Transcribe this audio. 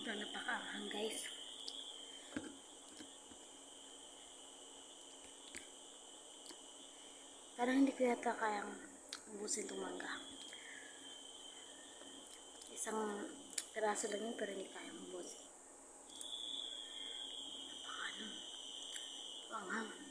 Sobrang napakaanghang guys. Parang hindi ko yata kayang ubusin itong mangga. Isang piraso lang yun pero hindi kayang ubusin. Napakaanghang.